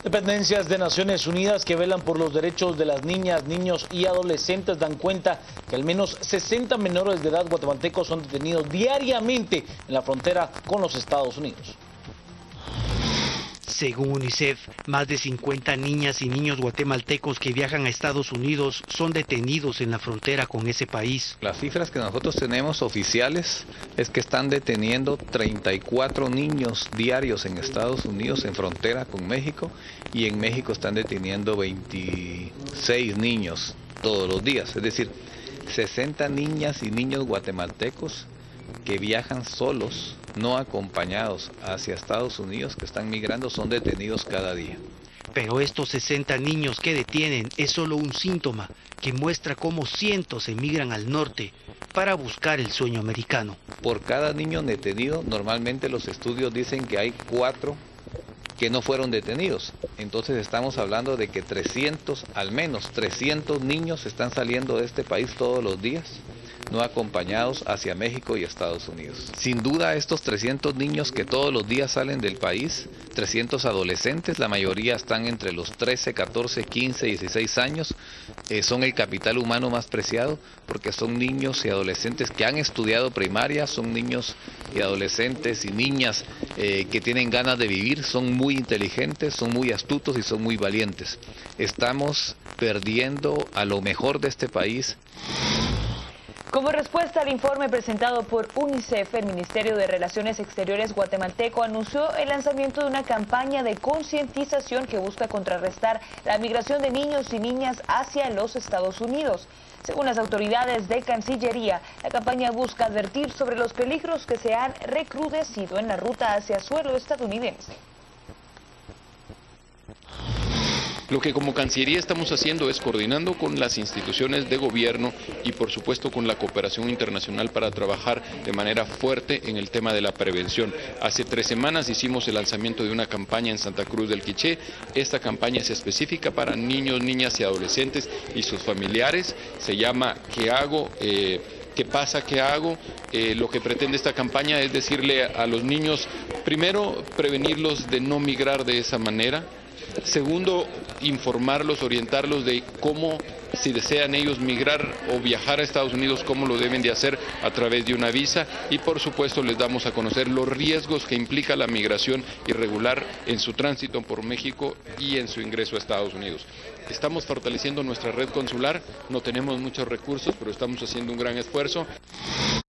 Dependencias de Naciones Unidas que velan por los derechos de las niñas, niños y adolescentes dan cuenta que al menos 60 menores de edad guatemaltecos son detenidos diariamente en la frontera con los Estados Unidos. Según UNICEF, más de 50 niñas y niños guatemaltecos que viajan a Estados Unidos son detenidos en la frontera con ese país. Las cifras que nosotros tenemos oficiales es que están deteniendo 34 niños diarios en Estados Unidos en frontera con México, y en México están deteniendo 26 niños todos los días. Es decir, 60 niñas y niños guatemaltecos que viajan solos, no acompañados hacia Estados Unidos, que están migrando, son detenidos cada día. Pero estos 60 niños que detienen es solo un síntoma que muestra cómo cientos emigran al norte para buscar el sueño americano. Por cada niño detenido, normalmente los estudios dicen que hay 4 que no fueron detenidos. Entonces estamos hablando de que 300, al menos 300 niños están saliendo de este país todos los días, no acompañados, hacia México y Estados Unidos. Sin duda, estos 300 niños que todos los días salen del país, 300 adolescentes, la mayoría están entre los 13, 14, 15, 16 años, son el capital humano más preciado, porque son niños y adolescentes que han estudiado primaria, son niños y adolescentes y niñas que tienen ganas de vivir, son muy inteligentes, son muy astutos y son muy valientes. Estamos perdiendo a lo mejor de este país. Como respuesta al informe presentado por UNICEF, el Ministerio de Relaciones Exteriores guatemalteco anunció el lanzamiento de una campaña de concientización que busca contrarrestar la migración de niños y niñas hacia los Estados Unidos. Según las autoridades de Cancillería, la campaña busca advertir sobre los peligros que se han recrudecido en la ruta hacia suelo estadounidense. Lo que como Cancillería estamos haciendo es coordinando con las instituciones de gobierno y por supuesto con la cooperación internacional para trabajar de manera fuerte en el tema de la prevención. Hace 3 semanas hicimos el lanzamiento de una campaña en Santa Cruz del Quiché. Esta campaña es específica para niños, niñas y adolescentes y sus familiares. Se llama ¿Qué hago? ¿Qué pasa? ¿Qué hago? Lo que pretende esta campaña es decirle a los niños, primero, prevenirlos de no migrar de esa manera. Segundo, informarlos, orientarlos de cómo, si desean ellos migrar o viajar a Estados Unidos, cómo lo deben de hacer a través de una visa. Y por supuesto les damos a conocer los riesgos que implica la migración irregular en su tránsito por México y en su ingreso a Estados Unidos. Estamos fortaleciendo nuestra red consular, no tenemos muchos recursos, pero estamos haciendo un gran esfuerzo.